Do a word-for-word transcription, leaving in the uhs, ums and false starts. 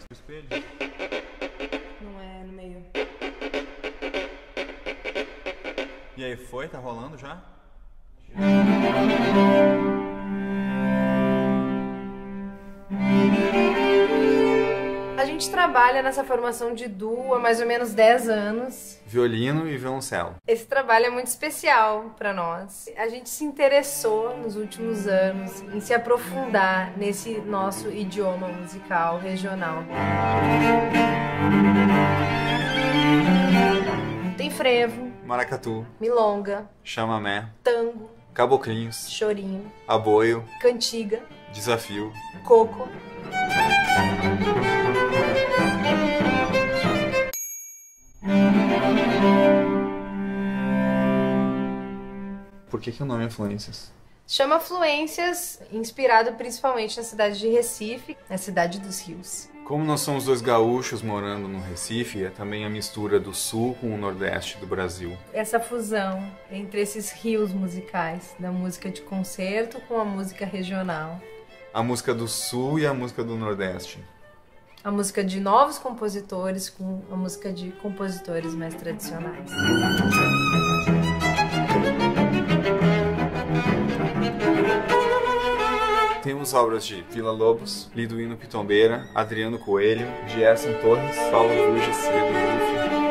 Espelho. Não é no meio. E aí, foi? Tá rolando já? A gente trabalha nessa formação de duo há mais ou menos dez anos. Violino e violoncelo. Esse trabalho é muito especial para nós. A gente se interessou nos últimos anos em se aprofundar nesse nosso idioma musical regional. Tem frevo, Maracatu, milonga, chamamé, tango, caboclinhos, chorinho, aboio, cantiga, desafio. coco. Por que que o nome é Fluências? Chama Fluências, inspirado principalmente na cidade de Recife, na cidade dos rios. Como nós somos dois gaúchos morando no Recife, é também a mistura do sul com o nordeste do Brasil. Essa fusão entre esses rios musicais, da música de concerto com a música regional. A música do sul e a música do nordeste. A música de novos compositores com a música de compositores mais tradicionais. Temos obras de Vila Lobos, Liduíno Pitombeira, Adriano Coelho, Gerson Torres, Paulo Ruges, Edu Ruff,